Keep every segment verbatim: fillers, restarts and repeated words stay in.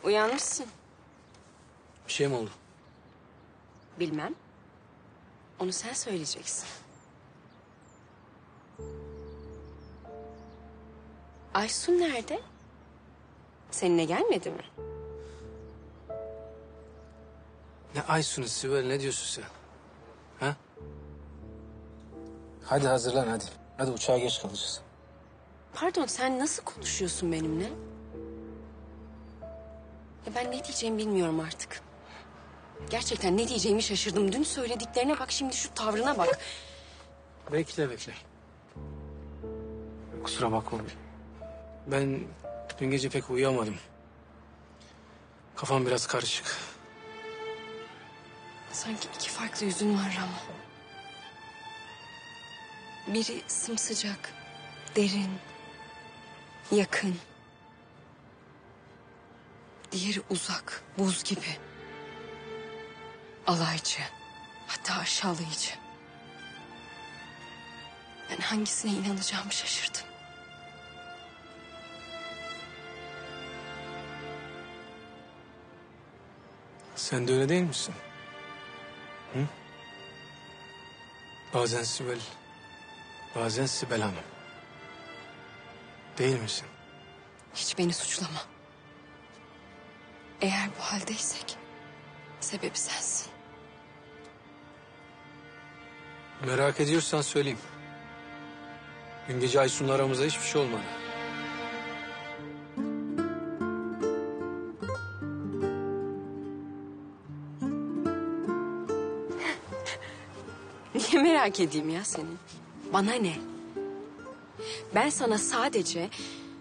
Uyanmışsın. Bir şey mi oldu? Bilmem. Onu sen söyleyeceksin. Aysun nerede? Seninle gelmedi mi? Ne Aysun'u Sibel, ne diyorsun sen? Ha? Hadi hazırlan hadi. Hadi uçağa geç kalacağız. Pardon, sen nasıl konuşuyorsun benimle? Ya ben ne diyeceğimi bilmiyorum artık. Gerçekten ne diyeceğimi şaşırdım. Dün söylediklerine bak, şimdi şu tavrına bak. Bekle bekle. Kusura bakma. Ben dün gece pek uyuyamadım. Kafam biraz karışık. Sanki iki farklı yüzün var Ramo. Biri sımsıcak, derin, yakın. Diğeri uzak, buz gibi. Alaycı, hatta aşağılayıcı. Ben hangisine inanacağımı şaşırdım. Sen de öyle değil misin? Hı? Bazen Sibel, bazen Sibel Hanım. Değil misin? Hiç beni suçlama. Eğer bu haldeysek sebebi sensin. Merak ediyorsan söyleyeyim. Dün gece Aysun'la aramızda hiçbir şey olmadı. Niye merak edeyim ya seni? Bana ne? Ben sana sadece...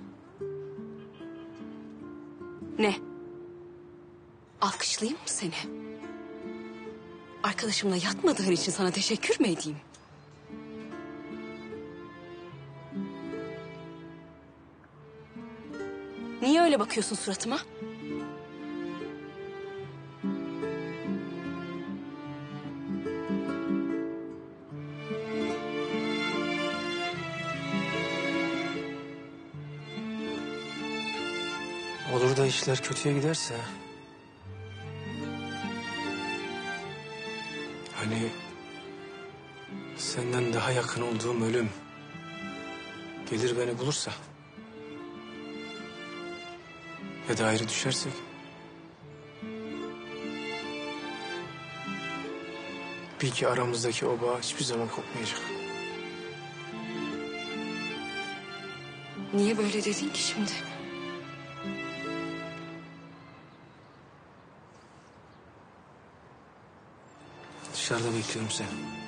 Ne? Alkışlayayım mı seni? Arkadaşımla yatmadığın için sana teşekkür mü edeyim? Niye öyle bakıyorsun suratıma? Olur da işler kötüye giderse... Hani senden daha yakın olduğum ölüm gelir beni bulursa ya da ayrı düşersek, bil ki aramızdaki o bağ hiçbir zaman kopmayacak. Niye böyle dedin ki şimdi? Dışarıda bekliyorum seni.